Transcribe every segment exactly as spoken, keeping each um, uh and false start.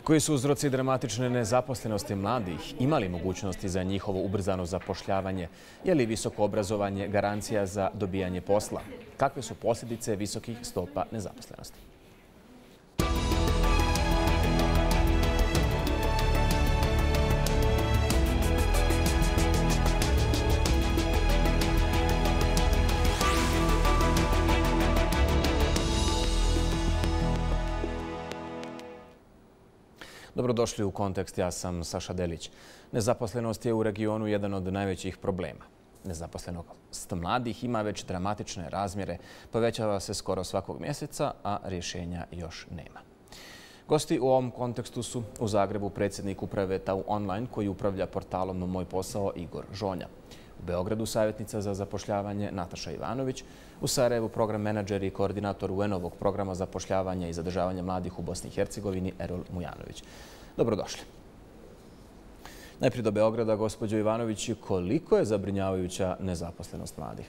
Koji su uzroci dramatične nezaposlenosti mladih? Ima li mogućnosti za njihovo ubrzano zapošljavanje? Je li visoko obrazovanje garancija za dobijanje posla? Kakve su posljedice visokih stopa nezaposlenosti? Dobrodošli u Kontekst, ja sam Saša Delić. Nezaposlenost je u regionu jedan od najvećih problema. Nezaposlenost mladih ima već dramatične razmjere, povećava se skoro svakog mjeseca, a rješenja još nema. Gosti u ovom kontekstu su u Zagrebu predsjednik uprave Tau Online koji upravlja portalom Moj posao Igor Žonja. U Beogradu savjetnica za zapošljavanje Nataša Ivanović, u Sarajevu program menadžer i koordinator U N-ovog programa zapošljavanja i zadržavanja mladih u Bosni i Hercegovini Erol Mujanović. Dobrodošli. Najprije do Beograda, gospođo Ivanović, koliko je zabrinjavajuća nezaposlenost mladih?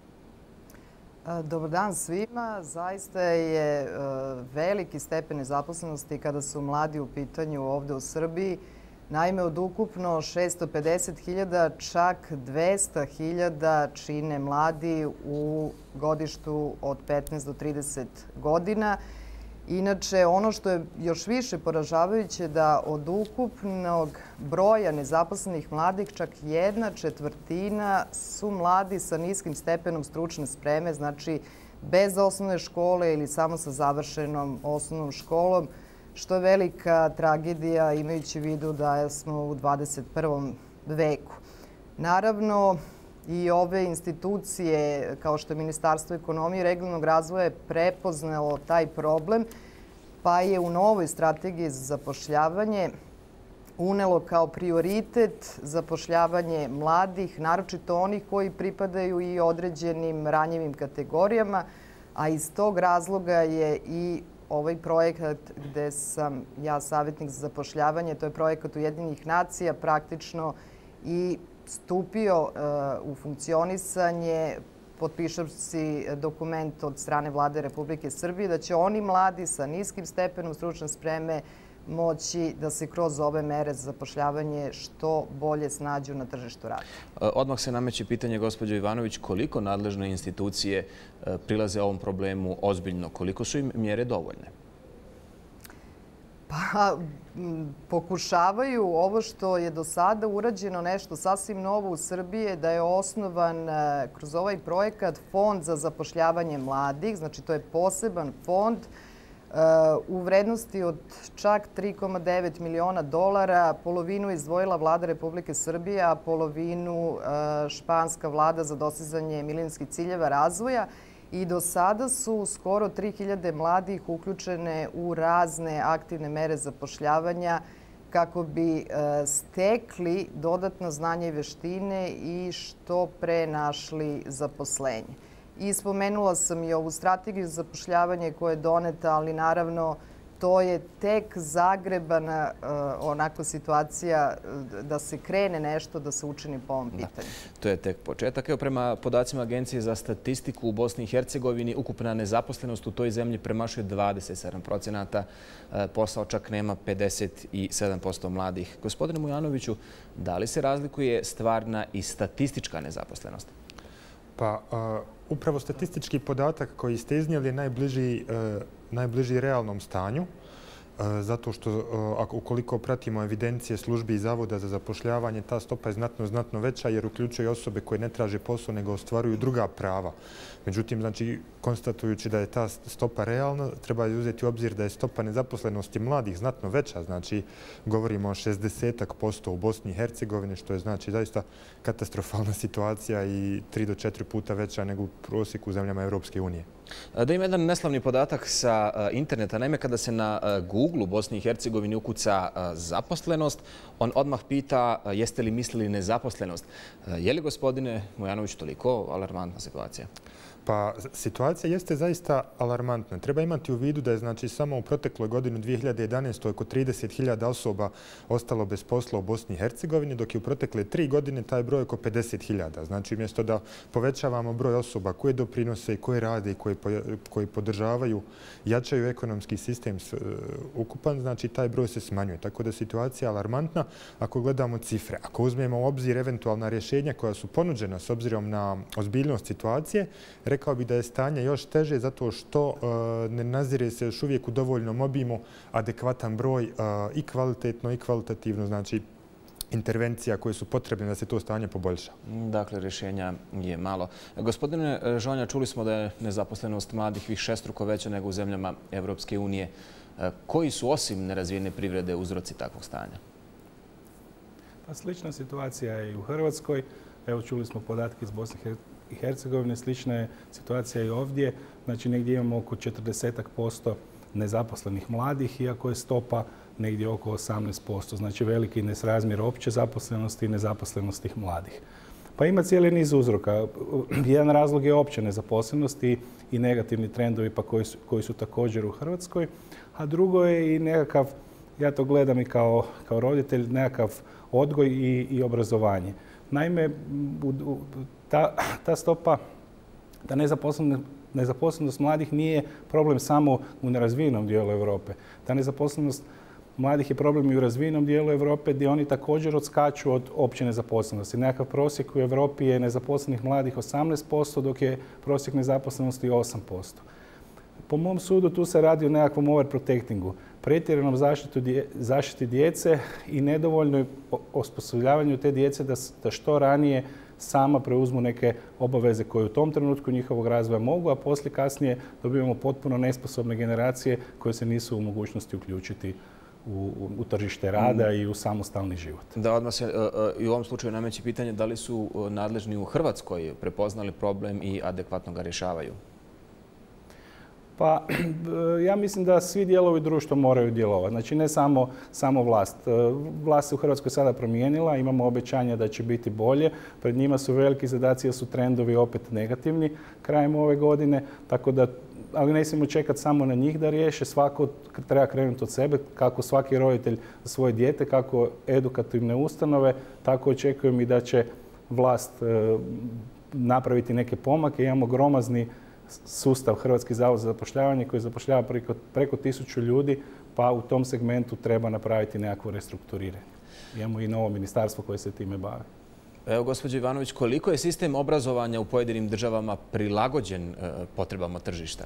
Dobar dan svima. Zaista je veliki stepen nezaposlenosti kada su mladi u pitanju ovdje u Srbiji. Naime, od ukupno šesto pedeset hiljada, čak dvesta hiljada čine mladi u godištu od petnaest do trideset godina. Inače, ono što je još više poražavajuće da od ukupnog broja nezaposlenih mladih čak jedna četvrtina su mladi sa niskim stepenom stručne spreme, znači bez osnovne škole ili samo sa završenom osnovnom školom, što je velika tragedija imajući u vidu da smo u dvadeset prvom veku. Naravno, i ove institucije, kao što je Ministarstvo ekonomije i regionalnog razvoja, je prepoznalo taj problem, pa je u novoj strategiji za zapošljavanje unelo kao prioritet zapošljavanje mladih, naročito onih koji pripadaju i određenim ranjivim kategorijama, a iz tog razloga je i ovaj projekat gde sam ja savjetnik za zapošljavanje, to je projekat Ujedinjenih nacija, praktično i stupio u funkcionisanje, potpišavši dokument od strane Vlade Republike Srbije, da će oni mladi sa niskim stepenom stručne spreme moći da se kroz ove mere za zapošljavanje što bolje snađu na tržištu rada. Odmah se nameće pitanje, gospođo Ivanović, koliko nadležne institucije prilaze ovom problemu ozbiljno? Koliko su im mjere dovoljne? Pa, pokušavaju ovo što je do sada urađeno nešto sasvim novo u Srbiji, da je osnovan kroz ovaj projekat Fond za zapošljavanje mladih. Znači, to je poseban fond u vrednosti od čak tri zarez devet miliona dolara. Polovinu izdvojila Vlada Republike Srbije, a polovinu španska vlada za dostizanje milenijskih ciljeva razvoja. I do sada su skoro tri hiljade mladih uključene u razne aktivne mere zapošljavanja kako bi stekli dodatno znanje i veštine i što pre našli zaposlenje. I spomenula sam i ovu strategiju za zapošljavanje koja je doneta, ali naravno to je tek zagrebana onako situacija da se krene nešto, da se učini po ovom pitanju. To je tek početak. Evo, prema podacima Agencije za statistiku u Bosni i Hercegovini, ukupna nezaposlenost u toj zemlji premašuje dvadeset sedam procenata, posao čak nema pedeset sedam posto mladih. Gospodine Mujanoviću, da li se razlikuje stvarna i statistička nezaposlenost? Pa, upravo statistički podatak koji ste iznijeli je najbliži, najbliži realnom stanju, zato što ukoliko pratimo evidencije službi i zavoda za zapošljavanje, ta stopa je znatno, znatno veća jer uključuje osobe koje ne traže posao nego ostvaruju druga prava. Međutim, znači, konstatujući da je ta stopa realna, treba uzeti u obzir da je stopa nezaposlenosti mladih znatno veća. Znači, govorimo o šezdeset posto u Bosni i Hercegovini, što je znači zaista katastrofalna situacija i tri do četiri puta veća nego u prosjeku u zemljama Europske unije. Da ima jedan neslavni podatak sa interneta. Naime, kada se na Google u Bosni i Hercegovini ukuca zaposlenost, on odmah pita jeste li mislili nezaposlenost. Je li, gospodine Mujanović, toliko alarmantna situacija? Pa situacija jeste zaista alarmantna. Treba imati u vidu da je znači samo u protekloj godini dvije hiljade jedanaeste. oko trideset hiljada osoba ostalo bez posla u Bosni i Hercegovini, dok je u protekle tri godine taj broj oko pedeset hiljada. Znači umjesto da povećavamo broj osoba koje doprinose, koje rade i koje, koji podržavaju, jačaju ekonomski sistem ukupan, znači taj broj se smanjuje. Tako da situacija je alarmantna ako gledamo cifre. Ako uzmemo u obzir eventualna rješenja koja su ponuđena s obzirom na ozbiljnost situacije, rekao bih da je stanje još teže zato što ne nazire se još uvijek u dovoljnom obimu adekvatan broj i kvalitetno i kvalitativno, znači intervencija koje su potrebne da se to stanje poboljša. Dakle, rješenja je malo. Gospodine Žonja, čuli smo da je nezaposlenost mladih višestruko veća nego u zemljama Evropske unije. Koji su osim nerazvijene privrede uzroci takvog stanja? Pa slična situacija je i u Hrvatskoj. Evo, čuli smo podatke iz Bosne i Hercegovine. Slična je situacija i ovdje. Znači, negdje imamo oko četrdeset posto nezaposlenih mladih, iako je stopa negdje oko osamnaest posto. Znači, veliki nesrazmjer opće zaposlenosti i nezaposlenosti mladih. Pa ima cijeli niz uzroka. Jedan razlog je opće nezaposlenosti i negativni trendovi pa koji su, koji su također u Hrvatskoj. A drugo je i nekakav, ja to gledam i kao, kao roditelj, nekakav odgoj i, i obrazovanje. Naime, ta, ta stopa, ta nezaposlenost, nezaposlenost mladih nije problem samo u nerazvijenom dijelu Europe. Ta nezaposlenost mladih je problem i u razvijenom dijelu Europe gdje oni također odskaču od opće nezaposlenosti. Nekakav prosjek u Europi je nezaposlenih mladih osamnaest posto, dok je prosjek nezaposlenosti osam posto. Po mom sudu tu se radi o nekakvom overprotectingu, pretjeranom zaštiti djece i nedovoljnoj osposobljavanju te djece da, da što ranije sama preuzmu neke obaveze koje u tom trenutku njihovog razvoja mogu, a poslije kasnije dobivamo potpuno nesposobne generacije koje se nisu u mogućnosti uključiti u, u tržište rada mm. i u samostalni život. Da, odmah se i u ovom slučaju nameće pitanje da li su nadležni u Hrvatskoj prepoznali problem i adekvatno ga rješavaju? Pa ja mislim da svi dijelovi društva moraju djelovati. Znači ne samo, samo vlast. Vlast se u Hrvatskoj sada promijenila, imamo obećanja da će biti bolje. Pred njima su veliki zadaci jer su trendovi opet negativni krajem ove godine. Tako da, ali ne smijemo čekati samo na njih da riješe. Svako treba krenuti od sebe, kako svaki roditelj za svoje dijete, kako edukativne ustanove, tako očekujem i da će vlast napraviti neke pomake. Imamo gromazni sustav Hrvatski zavod za zapošljavanje koji zapošljava preko, preko tisuću ljudi, pa u tom segmentu treba napraviti nekakvo restrukturiranje. Imamo i novo ministarstvo koje se time bavi. Evo, gospođo Ivanović, koliko je sistem obrazovanja u pojedinim državama prilagođen potrebama tržišta?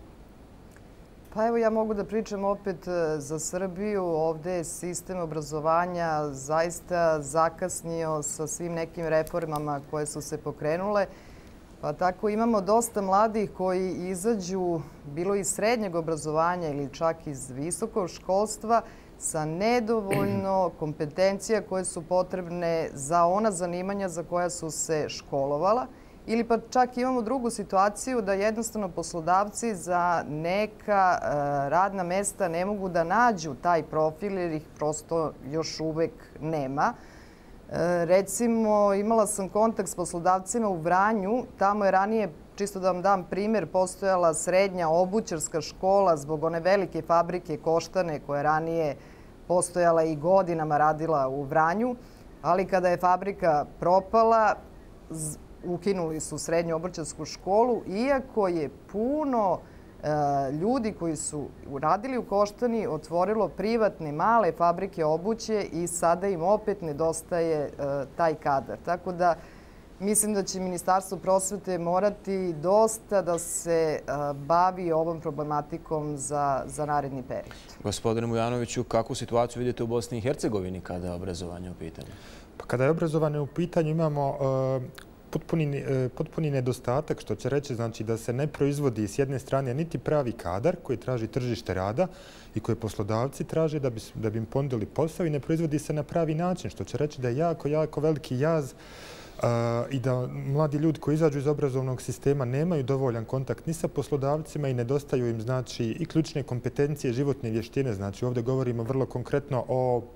Pa evo, ja mogu da pričam opet za Srbiju. Ovdje je sistem obrazovanja zaista zakasnio sa svim nekim reformama koje su se pokrenule. Pa tako imamo dosta mladih koji izađu bilo iz srednjeg obrazovanja ili čak iz visokog školstva sa nedovoljno kompetencija koje su potrebne za ona zanimanja za koja su se školovala. Ili pa čak imamo drugu situaciju da jednostavno poslodavci za neka radna mjesta ne mogu da nađu taj profil jer ih prosto još uvek nema. Recimo, imala sam kontakt s poslodavcima u Vranju. Tamo je ranije, čisto da vam dam primjer, postojala srednja obućarska škola zbog one velike fabrike Koštane koja je ranije postojala i godinama radila u Vranju. Ali kada je fabrika propala, ukinuli su srednju obućarsku školu, iako je puno ljudi koji su radili u Koštani otvorilo privatne male fabrike obuće i sada im opet nedostaje taj kadar. Tako da mislim da će Ministarstvo prosvete morati dosta da se bavi ovom problematikom za, za naredni period. Gospodine Mujanoviću, kakvu situaciju vidite u Bosni i Hercegovini kada je obrazovanje u pitanju? Pa kada je obrazovanje u pitanju imamo uh, Potpuni, potpuni nedostatak, što će reći znači da se ne proizvodi s jedne strane niti pravi kadar koji traži tržište rada i koje poslodavci traže da bi, da bi im ponudili posao i ne proizvodi se na pravi način, što će reći da je jako, jako veliki jaz uh, i da mladi ljudi koji izađu iz obrazovnog sistema nemaju dovoljan kontakt ni sa poslodavcima i nedostaju im znači i ključne kompetencije, životne vještine. Znači ovdje govorimo vrlo konkretno o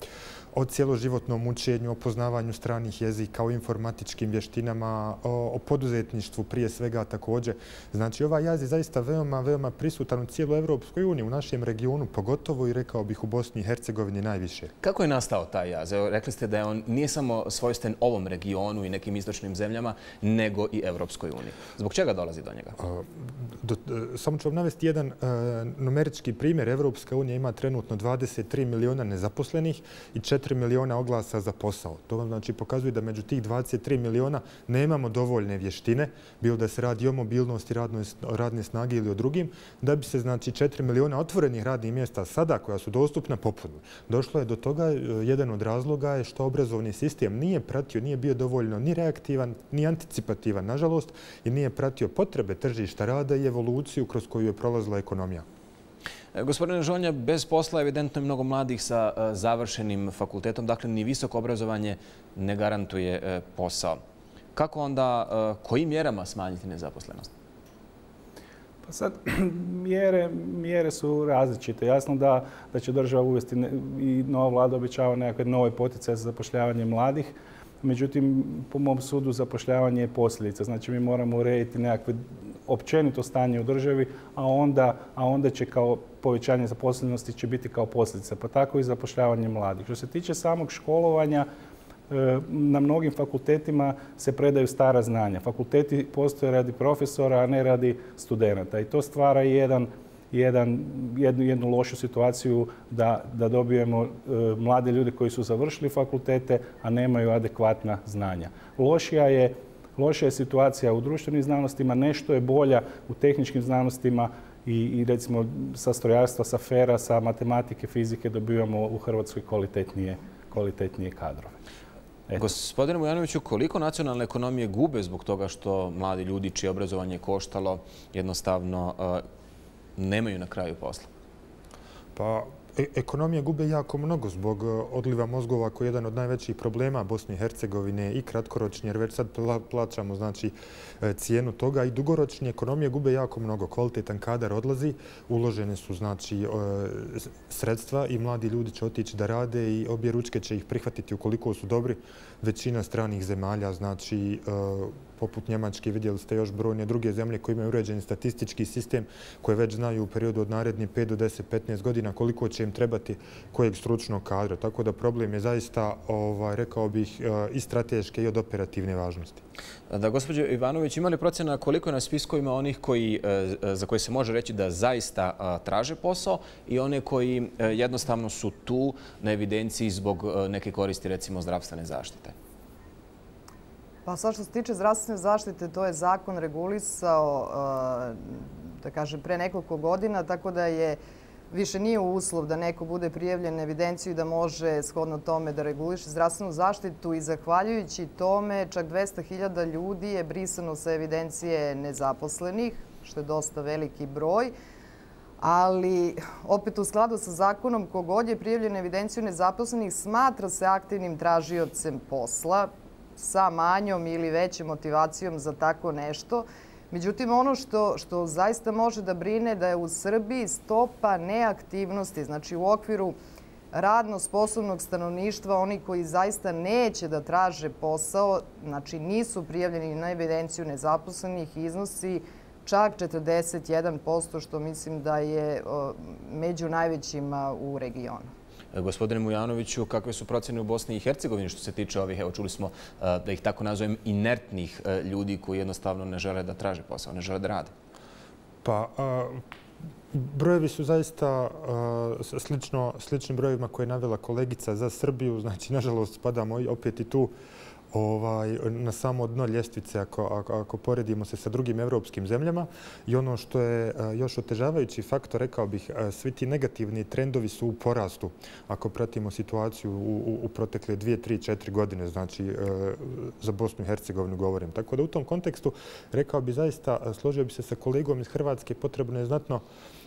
o cjeloživotnom učenju, o poznavanju stranih jezika, o informatičkim vještinama, o, o poduzetništvu prije svega također. Znači, ovaj jaz je zaista veoma, veoma prisutan u cijeloj Evropskoj uniji, u našem regionu, pogotovo i rekao bih u Bosni i Hercegovini najviše. Kako je nastao taj jaz? Evo, rekli ste da je on nije samo svojstven ovom regionu i nekim istočnim zemljama, nego i Evropskoj uniji. Zbog čega dolazi do njega? Do, samo ću vam navesti jedan uh, numerički primjer. Evropska unija ima trenutno dvadeset tri miliona nezaposlenih i četiri miliona oglasa za posao. To vam znači pokazuje da među tih dvadeset tri miliona nemamo dovoljne vještine, bilo da se radi o mobilnosti radnoj, radne snage ili o drugim, da bi se znači četiri miliona otvorenih radnih mjesta sada koja su dostupna popunili. Došlo je do toga, jedan od razloga je što obrazovni sistem nije pratio, nije bio dovoljno ni reaktivan, ni anticipativan, nažalost, i nije pratio potrebe tržišta rada i evoluciju kroz koju je prolazila ekonomija. Gospodine Žonja, bez posla evidentno je mnogo mladih sa završenim fakultetom, dakle ni visoko obrazovanje ne garantuje posao. Kako onda, kojim mjerama smanjiti nezaposlenost? Pa sad, mjere, mjere su različite. Jasno da, da će država uvesti ne, i nova vlada obećava nekakve nove poticaje za zapošljavanje mladih. Međutim, po mom sudu zapošljavanje je posljedica. Znači, mi moramo urediti nekakve općenito stanje u državi, a onda, a onda će kao povećanje zaposlenosti će biti kao posljedica. Pa tako i zapošljavanje mladih. Što se tiče samog školovanja, na mnogim fakultetima se predaju stara znanja. Fakulteti postoje radi profesora, a ne radi studenata. I to stvara jedan, jedan, jednu, jednu lošu situaciju da, da dobijemo e, mlade ljude koji su završili fakultete, a nemaju adekvatna znanja. Lošija je, lošija je situacija u društvenim znanostima, nešto je bolja u tehničkim znanostima i, i recimo sa strojarstva, sa fera, sa matematike, fizike dobivamo u Hrvatskoj kvalitetnije, kvalitetnije kadrove. Eto. Gospodine Mujanoviću, koliko nacionalne ekonomije gube zbog toga što mladi ljudi čije obrazovanje koštalo jednostavno uh, nemaju na kraju posla? Pa, e ekonomija gube jako mnogo zbog odliva mozgova koji je jedan od najvećih problema Bosne i Hercegovine i kratkoročni, jer već sad plaćamo znači, cijenu toga, i dugoročni ekonomije gube jako mnogo. Kvalitetan kadar odlazi, uložene su znači, sredstva i mladi ljudi će otići da rade i obje ručke će ih prihvatiti ukoliko su dobri. Većina stranih zemalja, znači poput Njemačke, vidjeli ste još brojne druge zemlje koje imaju uređeni statistički sistem, koje već znaju u periodu od narednih pet do deset do petnaest godina koliko će im trebati kojeg stručnog kadra. Tako da problem je zaista, ovaj, rekao bih, i strateške i od operativne važnosti. Da, gospođo Ivanović, ima li procjena koliko je na spiskovima onih koji, za koje se može reći da zaista traže posao i one koji jednostavno su tu na evidenciji zbog neke koristi, recimo zdravstvene zaštite? Pa sad što se tiče zdravstvene zaštite, to je zakon regulisao, da kažem, pre nekoliko godina, tako da je više nije uslov da neko bude prijavljen na evidenciju i da može shodno tome da reguliše zdravstvenu zaštitu, i zahvaljujući tome čak dvesta hiljada ljudi je brisano sa evidencije nezaposlenih, što je dosta veliki broj. Ali opet u skladu sa zakonom, kogod je prijavljen na evidenciju nezaposlenih smatra se aktivnim tražiocem posla sa manjom ili većom motivacijom za tako nešto. Međutim, ono što, što zaista može da brine da je u Srbiji stopa neaktivnosti, znači u okviru radno sposobnog stanovništva, oni koji zaista neće da traže posao, znači nisu prijavljeni na evidenciju nezaposlenih, iznosi čak četrdeset jedan posto, što mislim da je među najvećima u regionu. Gospodine Mujanoviću, kakve su procjene u Bosni i Hercegovini što se tiče ovih, evo čuli smo da ih tako nazovem, inertnih ljudi koji jednostavno ne žele da traže posao, ne žele da rade? Pa, a, brojevi su zaista a, slično, sličnim brojevima koje je navela kolegica za Srbiju. Znači, nažalost, spadamo opet i tu ovaj, na samo dno ljestvice ako, ako, ako poredimo se sa drugim evropskim zemljama. I ono što je još otežavajući faktor, rekao bih, svi ti negativni trendovi su u porastu. Ako pratimo situaciju u, u, u protekle dvije, tri, četiri godine, znači za Bosnu i Hercegovinu govorim. Tako da u tom kontekstu rekao bih zaista, složio bi se sa kolegom iz Hrvatske, potrebno je znatno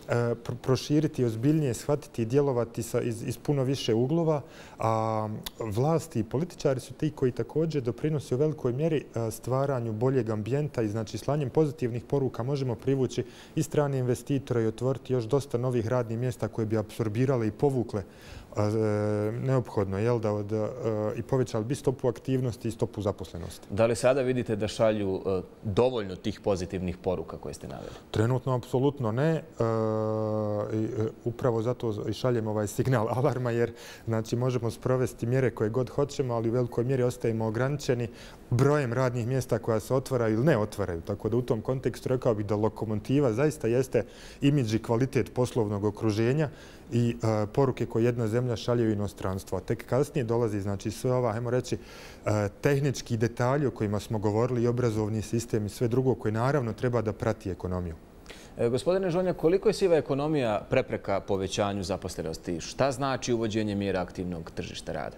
proširiti, ozbiljnije shvatiti i djelovati iz puno više uglova. A vlasti i političari su ti koji također doprinose u velikoj mjeri stvaranju boljeg ambijenta i znači slanjem pozitivnih poruka možemo privući i strane investitore i otvoriti još dosta novih radnih mjesta koje bi apsorbirale i povukle neophodno jel, da od, i povećali bi stopu aktivnosti i stopu zaposlenosti. Da li sada vidite da šalju dovoljno tih pozitivnih poruka koje ste naveli? Trenutno apsolutno ne. Upravo zato i šaljemo ovaj signal alarma jer znači, možemo sprovesti mjere koje god hoćemo, ali u velikoj mjeri ostajemo ograničeni brojem radnih mjesta koja se otvaraju ili ne otvaraju. Tako da u tom kontekstu rekao bih da lokomotiva zaista jeste imidž i kvalitet poslovnog okruženja i uh, poruke koje jedna zemlja šalje u inostranstvo. A tek kasnije dolazi znači, sve ova, hajmo reći, uh, tehnički detalji o kojima smo govorili i obrazovni sistem i sve drugo koje naravno treba da prati ekonomiju. E, gospodine Žonja, koliko je siva ekonomija prepreka povećanju zaposlenosti? Šta znači uvođenje mjera aktivnog tržišta rada?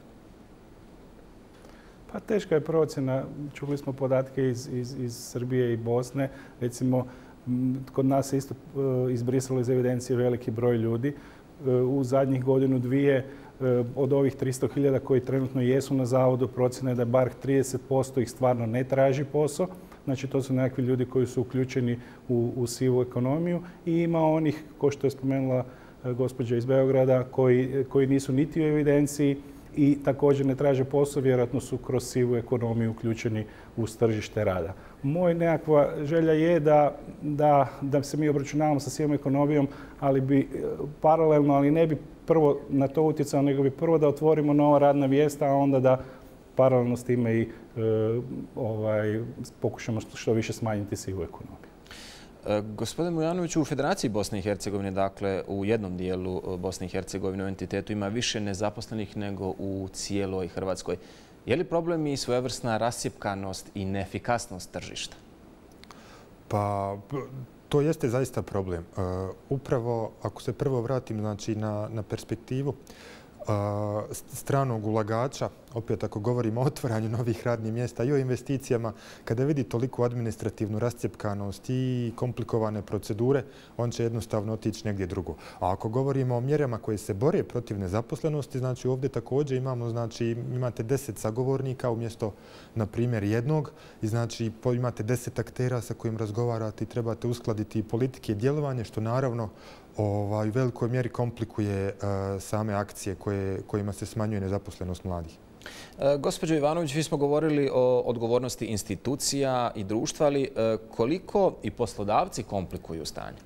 Pa teška je procjena. Čuli smo podatke iz, iz, iz Srbije i Bosne. Recimo, kod nas se isto izbrisalo iz evidencije veliki broj ljudi. U zadnjih godinu, dvije, od ovih tristo hiljada koji trenutno jesu na zavodu, procjena je da bar trideset posto ih stvarno ne traži posao. Znači, to su nekakvi ljudi koji su uključeni u, u sivu ekonomiju i ima onih, kao što je spomenula gospođa iz Beograda, koji, koji nisu niti u evidenciji i također ne traže posao, vjerojatno su kroz sivu ekonomiju uključeni u tržište rada. Moj nekakva želja je da, da, da se mi obračunavamo sa sivom ekonomijom, ali bi paralelno, ali ne bi prvo na to utjecao, nego bi prvo da otvorimo nova radna mjesta, a onda da paralelno s time i e, ovaj, pokušamo što više smanjiti sivu ekonomiju. Gospodin Mujanović, u Federaciji Bosne i Hercegovine, dakle u jednom dijelu Bosne i Hercegovine u entitetu ima više nezaposlenih nego u cijeloj Hrvatskoj. Je li problem i svojevrsna rascjepkanost i neefikasnost tržišta? Pa to jeste zaista problem. Upravo ako se prvo vratim znači, na, na perspektivu stranog ulagača, opet ako govorimo o otvaranju novih radnih mjesta i o investicijama, kada vidi toliko administrativnu rascjepkanost i komplikovane procedure, on će jednostavno otići negdje drugo. A ako govorimo o mjerama koje se bore protiv nezaposlenosti, znači ovdje također imamo, znači imate deset sagovornika umjesto, na primjer, jednog i znači imate deset aktera sa kojim razgovarate i trebate uskladiti politike i djelovanje, što naravno ovaj, u velikoj mjeri komplikuje uh, same akcije koje, kojima se smanjuje nezaposlenost mladih. E, gospođo Ivanović, vi smo govorili o odgovornosti institucija i društva, ali e, koliko i poslodavci komplikuju stanje?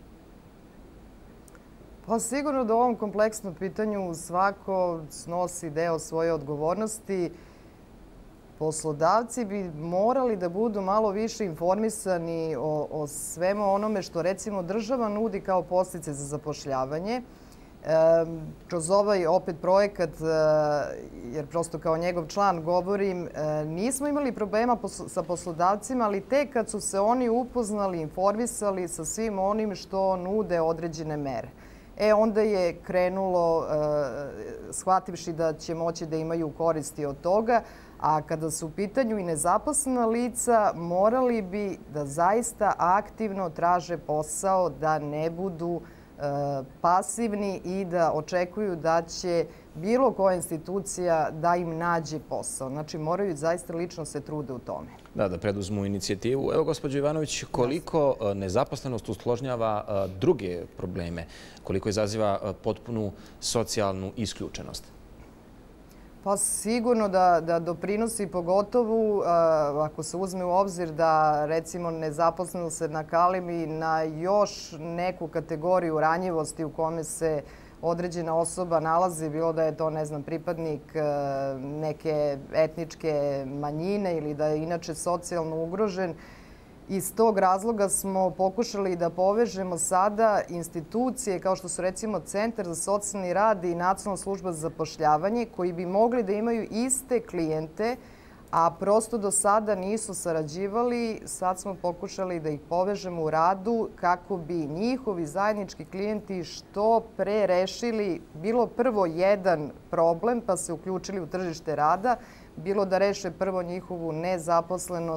Pa sigurno da u ovom kompleksnom pitanju svako snosi deo svoje odgovornosti. Poslodavci bi morali da budu malo više informisani o, o svemu onome što recimo država nudi kao podstice za zapošljavanje. E, kroz ovaj opet projekat, e, jer prosto kao njegov član govorim, e, nismo imali problema pos, sa poslodavcima, ali tek kad su se oni upoznali, informisali sa svim onim što nude određene mere. E, onda je krenulo, e, shvativši da će moći da imaju koristi od toga, a kada su u pitanju i nezaposlena lica, morali bi da zaista aktivno traže posao, da ne budu e, pasivni i da očekuju da će bilo koja institucija da im nađe posao. Znači, moraju zaista lično se trude u tome. Da, da preduzmu inicijativu. Evo, gospođo Ivanović, koliko nezaposlenost usložnjava druge probleme? Koliko izaziva potpunu socijalnu isključenost? Pa sigurno da, da doprinosi pogotovo ako se uzme u obzir da recimo nezaposlenost se nakalemi na još neku kategoriju ranjivosti u kome se određena osoba nalazi, bilo da je to, ne znam, pripadnik neke etničke manjine ili da je inače socijalno ugrožen. Iz tog razloga smo pokušali da povežemo sada institucije kao što su recimo Centar za socijalni rad i Nacionalna služba za zapošljavanje koji bi mogli da imaju iste klijente, a prosto do sada nisu sarađivali. Sad smo pokušali da ih povežemo u radu kako bi njihovi zajednički klijenti što pre rešili bilo prvo jedan problem pa se uključili u tržište rada, bilo da reše prvo njihovu nezaposlenost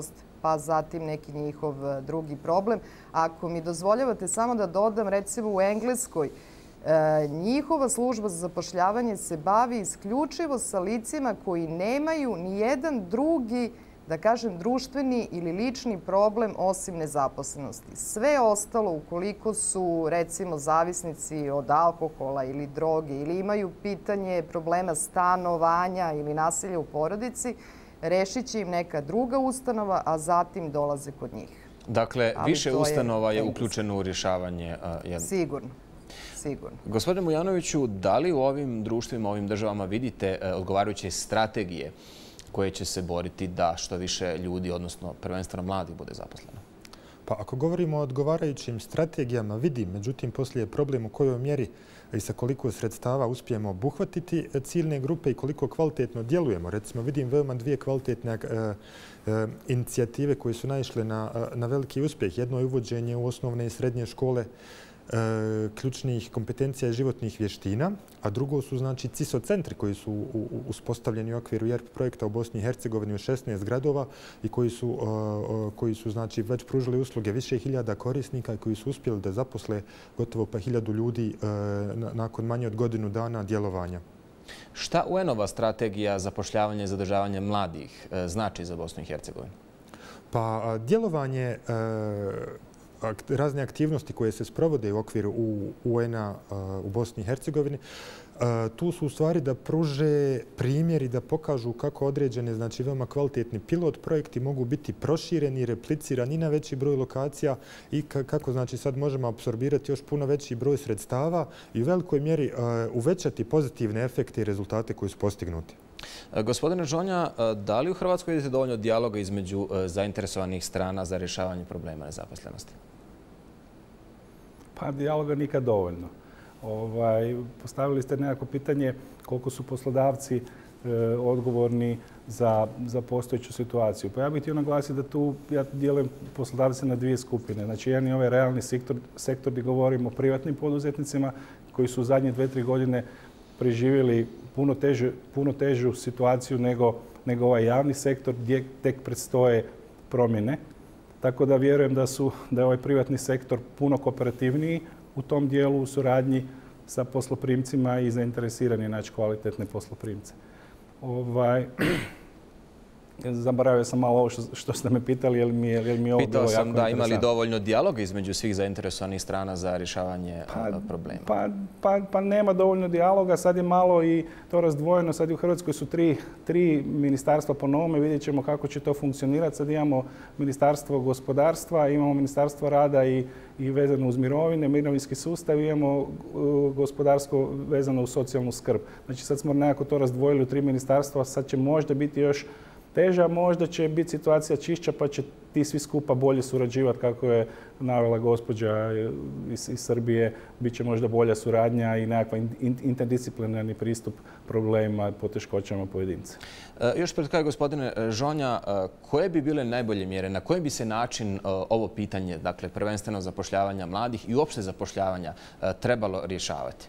pa zatim neki njihov drugi problem. Ako mi dozvoljavate samo da dodam, recimo u Engleskoj, njihova služba za zapošljavanje se bavi isključivo sa licima koji nemaju ni jedan drugi, da kažem, društveni ili lični problem osim nezaposlenosti. Sve ostalo, ukoliko su, recimo, zavisnici od alkohola ili droge ili imaju pitanje problema stanovanja ili nasilja u porodici, rešit će im neka druga ustanova, a zatim dolaze kod njih. Dakle, više ustanova je uključeno u rješavanje jednog. Sigurno. Sigurno. Gospodine Mujanoviću, da li u ovim društvima, ovim državama vidite odgovarajuće strategije koje će se boriti da što više ljudi, odnosno prvenstveno mladih, bude zaposleno? Pa ako govorimo o odgovarajućim strategijama, vidim, međutim, poslije je problem u kojoj mjeri i sa koliko sredstava uspijemo obuhvatiti ciljne grupe i koliko kvalitetno djelujemo. Recimo, vidim veoma dvije kvalitetne inicijative koje su naišle na veliki uspjeh. Jedno je uvođenje u osnovne i srednje škole ključnih kompetencija i životnih vještina, a drugo su znači C I S O centri koji su uspostavljeni u okviru I R P projekta u Bosni i Hercegovini u šesnaest gradova i koji su, koji su znači već pružili usluge više hiljada korisnika i koji su uspjeli da zaposle gotovo pa hiljadu ljudi nakon manje od godinu dana djelovanja. Šta U N-ova strategija zapošljavanja i zadržavanja mladih znači za Bosnu i Hercegovinu? Pa djelovanje razne aktivnosti koje se sprovode u okviru U N-a u Bosni i Hercegovini, tu su u stvari da pruže primjer i da pokažu kako određene, znači veoma kvalitetni pilot projekti mogu biti prošireni i replicirani na veći broj lokacija i kako znači sad možemo apsorbirati još puno veći broj sredstava i u velikoj mjeri uvećati pozitivne efekte i rezultate koji su postignuti. Gospodine Žonja, da li u Hrvatskoj vidite dovoljno dijaloga između zainteresovanih strana za rješavanje problema nezaposlenosti? Pa dijaloga nikad dovoljno. Ovaj, postavili ste nekako pitanje koliko su poslodavci e, odgovorni za, za postojeću situaciju. Pa ja bih htio naglasiti da tu ja dijelim poslodavce na dvije skupine. Znači, jedan je ovaj realni sektor, sektor gdje govorimo o privatnim poduzetnicima koji su u zadnje dve, tri godine preživjeli puno, teže, puno težu situaciju nego, nego ovaj javni sektor gdje tek predstoje promjene. Tako da vjerujem da, su, da je ovaj privatni sektor puno kooperativniji u tom dijelu u suradnji sa posloprimcima i zainteresirani naći kvalitetne posloprimce. Ovaj, zaboravio sam malo ovo što, što ste me pitali, je li mi je, je li mi ovo bilo jako interesantno. Pitao sam da ima li dovoljno dijaloga između svih zainteresovanih strana za rješavanje pa, problema. Pa, pa, pa nema dovoljno dijaloga, sad je malo i to razdvojeno. Sad u Hrvatskoj su tri, tri ministarstva po novome, vidjet ćemo kako će to funkcionirati. Sad imamo Ministarstvo gospodarstva, imamo Ministarstvo rada i, i vezano uz mirovine, mirovinski sustav, imamo uh, gospodarsko vezano uz socijalnu skrb. Znači sad smo nekako to razdvojili u tri ministarstva, sad će možda biti još teža, možda će biti situacija čišća pa će ti svi skupa bolje surađivati kako je navela gospođa iz, iz Srbije. Biće možda bolja suradnja i nekakva interdisciplinarni pristup problema, poteškoćama pojedinca. E, još pred kraj, gospodine Žonja, koje bi bile najbolje mjere, na koji bi se način ovo pitanje, dakle prvenstveno zapošljavanja mladih i uopšte zapošljavanja, trebalo rješavati?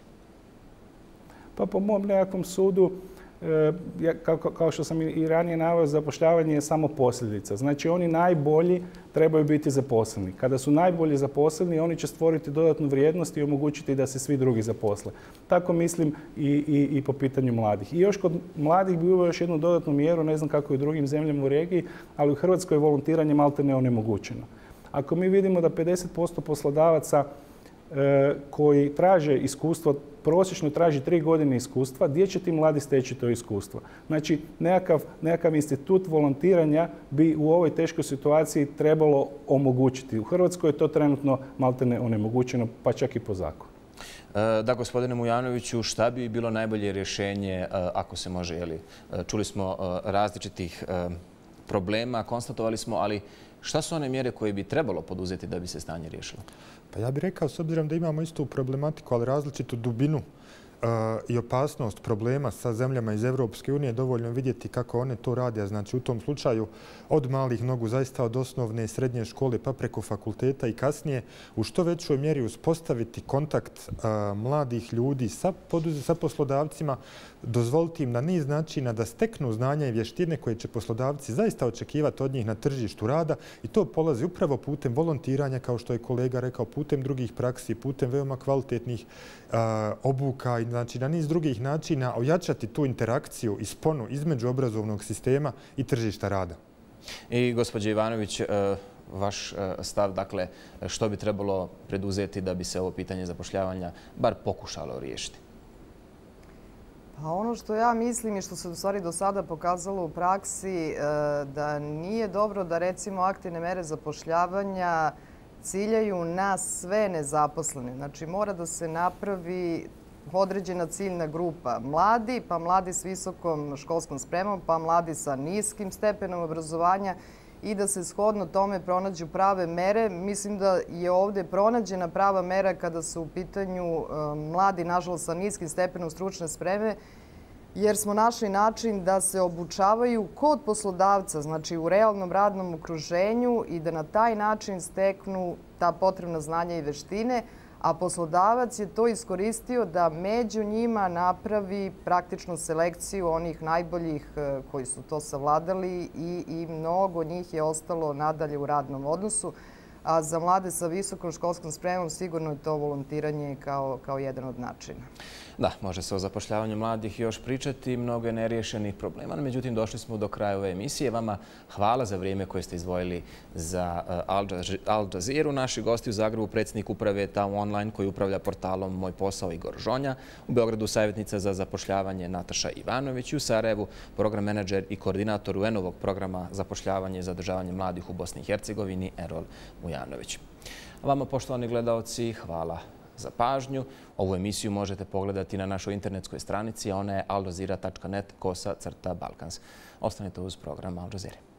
Pa po mom nekakvom sudu, Ja, kao, kao što sam i ranije naveo, zapošljavanje je samo posljedica. Znači, oni najbolji trebaju biti zaposleni. Kada su najbolji zaposleni, oni će stvoriti dodatnu vrijednost i omogućiti da se svi drugi zaposle. Tako mislim i, i, i po pitanju mladih. I još kod mladih bi uveo još jednu dodatnu mjeru, ne znam kako je u drugim zemljama u regiji, ali u Hrvatskoj je volontiranje maltene onemogućeno. Ako mi vidimo da pedeset posto poslodavaca e, koji traže iskustvo, prosječno traži tri godine iskustva, gdje će ti mladi steći to iskustvo? Znači, nekakav, nekakav institut volontiranja bi u ovoj teškoj situaciji trebalo omogućiti. U Hrvatskoj je to trenutno maltene onemogućeno, pa čak i po zakonu. Da, gospodine Mujanoviću, šta bi bilo najbolje rješenje, ako se može, jeli, čuli smo različitih problema, konstatovali smo, ali šta su one mjere koje bi trebalo poduzeti da bi se stanje riješilo? Pa ja bih rekao, s obzirom da imamo istu problematiku, ali različitu dubinu i opasnost problema sa zemljama iz Evropske unije dovoljno vidjeti kako one to rade. Znači u tom slučaju od malih nogu zaista od osnovne i srednje škole pa preko fakulteta i kasnije u što većoj mjeri uspostaviti kontakt mladih ljudi sa, sa poslodavcima, dozvoliti im na niz načina da steknu znanja i vještine koje će poslodavci zaista očekivati od njih na tržištu rada i to polazi upravo putem volontiranja, kao što je kolega rekao, putem drugih praksi, putem veoma kvalitetnih a, obuka i znači, na niz drugih načina ojačati tu interakciju i sponu između obrazovnog sistema i tržišta rada. I gospođe Ivanović, vaš stav, dakle, što bi trebalo preduzeti da bi se ovo pitanje zapošljavanja bar pokušalo riješiti? Pa ono što ja mislim i što se u stvari do sada pokazalo u praksi, da nije dobro da recimo aktivne mere zapošljavanja ciljaju na sve nezaposlene. Znači mora da se napravi određena ciljna grupa mladi, pa mladi s visokom školskom spremom, pa mladi sa niskim stepenom obrazovanja i da se shodno tome pronađu prave mere. Mislim da je ovdje pronađena prava mera kada su u pitanju mladi, nažalost, sa niskim stepenom stručne spreme, jer smo našli način da se obučavaju kod poslodavca, znači u realnom radnom okruženju i da na taj način steknu ta potrebna znanja i veštine, a poslodavac je to iskoristio da među njima napravi praktičnu selekciju onih najboljih koji su to savladali i, i mnogo njih je ostalo nadalje u radnom odnosu. A za mlade sa visokom školskom spremom sigurno je to volontiranje kao, kao jedan od načina. Da, može se o zapošljavanju mladih još pričati, mnogo je neriješenih problema. Međutim, došli smo do kraja ove emisije. Vama hvala za vrijeme koje ste izdvojili za Al Jazeera. Naši gosti u Zagrebu, predsjednik uprave Tao Online koji upravlja portalom Moj posao Igor Žonja, u Beogradu savjetnica za zapošljavanje Nataša Ivanović i u Sarajevu program menadžer i koordinator U N-ovog programa zapošljavanje i zadržavanje mladih u Bosni i Hercegovini Erol Mujanović. A vama, poštovani gledalci, hvala za pažnju. Ovu emisiju možete pogledati na našoj internetskoj stranici, a ona je aljazeera tačka net kosa crta balkans. Ostanite uz program Al Jazeera.